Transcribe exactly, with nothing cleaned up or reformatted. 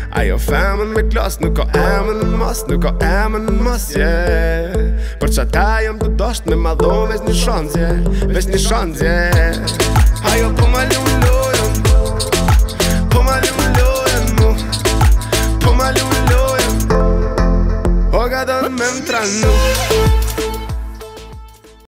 Ajo femën me klas, nuk ka emën në mas, nuk ka emën në mas, yeah. Për që ta jam të dosht me ma dho veç një shans, yeah. Veç një shans, yeah. Ajo po ma lu lojen, po ma lu lojen mu, po ma lu lojen, o ka dënë me më tranu.